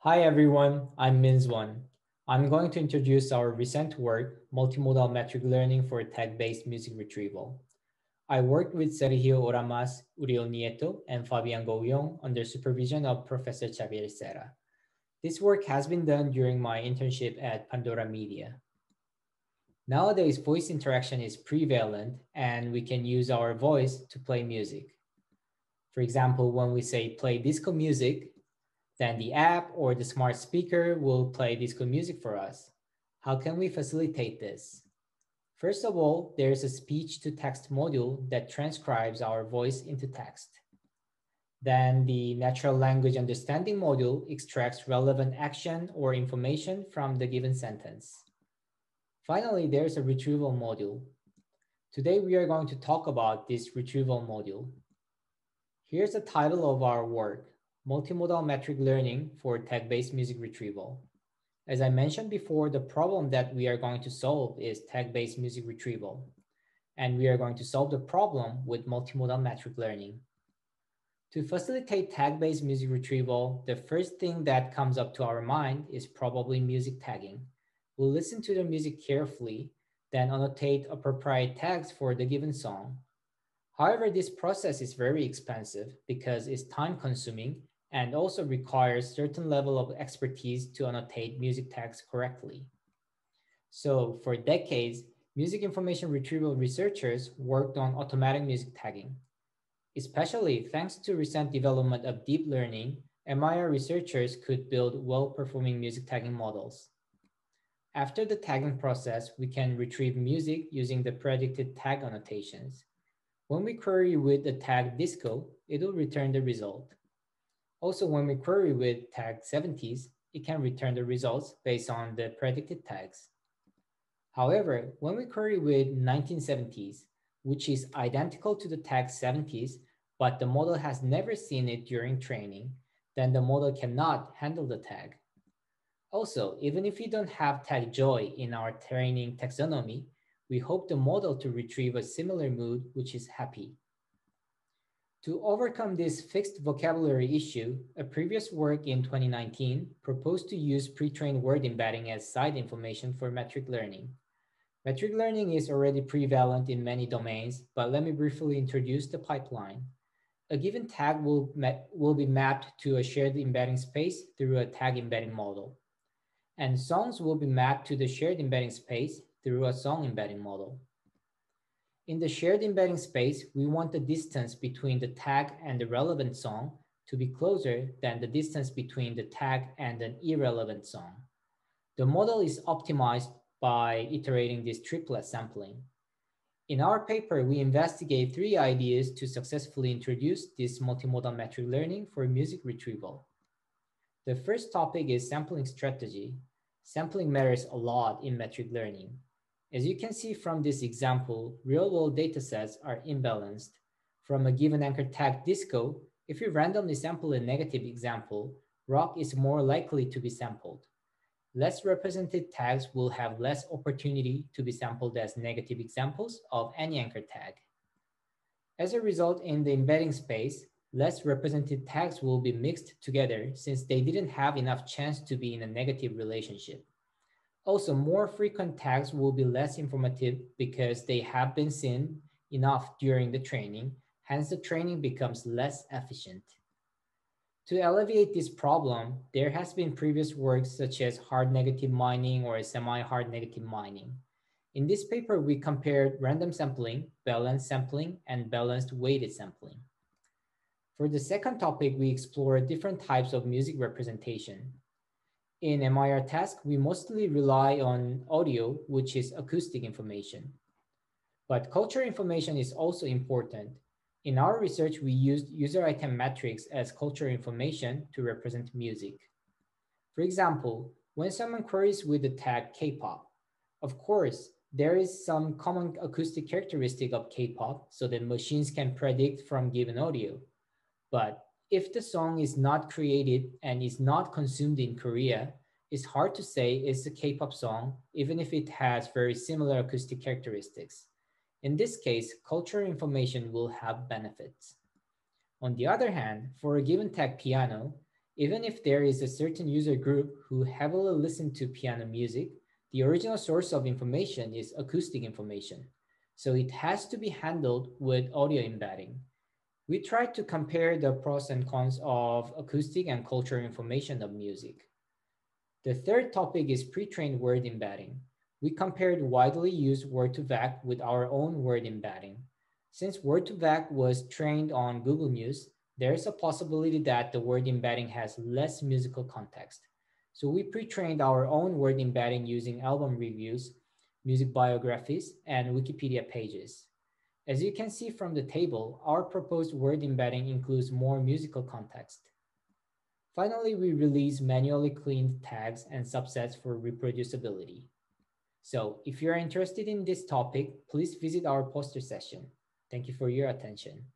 Hi everyone, I'm Minz. I'm going to introduce our recent work, Multimodal Metric Learning for Tag-Based Music Retrieval. I worked with Sergio Oramas, Uriel Nieto, and Fabian Gouillon under supervision of Professor Xavier Serra. This work has been done during my internship at Pandora Media. Nowadays, voice interaction is prevalent and we can use our voice to play music. For example, when we say play disco music, then the app or the smart speaker will play disco music for us. How can we facilitate this? First of all, there's a speech-to-text module that transcribes our voice into text. Then the natural language understanding module extracts relevant action or information from the given sentence. Finally, there's a retrieval module. Today, we are going to talk about this retrieval module. Here's the title of our work, Multimodal Metric Learning for Tag-Based Music Retrieval. As I mentioned before, the problem that we are going to solve is tag-based music retrieval. And we are going to solve the problem with multimodal metric learning. To facilitate tag-based music retrieval, the first thing that comes up to our mind is probably music tagging. We'll listen to the music carefully, then annotate appropriate tags for the given song. However, this process is very expensive because it's time-consuming and also requires certain level of expertise to annotate music tags correctly. So for decades, music information retrieval researchers worked on automatic music tagging. Especially thanks to recent development of deep learning, MIR researchers could build well-performing music tagging models. After the tagging process, we can retrieve music using the predicted tag annotations. When we query with the tag disco, it will return the result. Also, when we query with tag 70s, it can return the results based on the predicted tags. However, when we query with 1970s, which is identical to the tag 70s, but the model has never seen it during training, then the model cannot handle the tag. Also, even if we don't have tag joy in our training taxonomy, we hope the model to retrieve a similar mood, which is happy. To overcome this fixed vocabulary issue, a previous work in 2019 proposed to use pre-trained word embedding as side information for metric learning. Metric learning is already prevalent in many domains, but let me briefly introduce the pipeline. A given tag will be mapped to a shared embedding space through a tag embedding model. And songs will be mapped to the shared embedding space through a song embedding model. In the shared embedding space, we want the distance between the tag and the relevant song to be closer than the distance between the tag and an irrelevant song. The model is optimized by iterating this triplet sampling. In our paper, we investigate 3 ideas to successfully introduce this multimodal metric learning for music retrieval. The first topic is sampling strategy. Sampling matters a lot in metric learning. As you can see from this example, real-world datasets are imbalanced. From a given anchor tag disco, if you randomly sample a negative example, rock is more likely to be sampled. Less represented tags will have less opportunity to be sampled as negative examples of any anchor tag. As a result, in the embedding space, less represented tags will be mixed together since they didn't have enough chance to be in a negative relationship. Also, more frequent tags will be less informative because they have been seen enough during the training, hence the training becomes less efficient. To alleviate this problem, there has been previous work such as hard negative mining or semi-hard negative mining. In this paper, we compared random sampling, balanced sampling, and balanced weighted sampling. For the second topic, we explore different types of music representation. In MIR task, we mostly rely on audio, which is acoustic information. But culture information is also important. In our research, we used user item metrics as culture information to represent music. For example, when someone queries with the tag K-pop, of course, there is some common acoustic characteristic of K-pop so that machines can predict from given audio. But if the song is not created and is not consumed in Korea, it's hard to say it's a K-pop song, even if it has very similar acoustic characteristics. In this case, cultural information will have benefits. On the other hand, for a given tag piano, Even if there is a certain user group who heavily listen to piano music, the original source of information is acoustic information, so it has to be handled with audio embedding. We tried to compare the pros and cons of acoustic and cultural information of music. The third topic is pre-trained word embedding. We compared widely used word2vec with our own word embedding. Since word2vec was trained on Google News, there is a possibility that the word embedding has less musical context. So we pre-trained our own word embedding using album reviews, music biographies, and Wikipedia pages. As you can see from the table, our proposed word embedding includes more musical context. Finally, we release manually cleaned tags and subsets for reproducibility. So if you're interested in this topic, please visit our poster session. Thank you for your attention.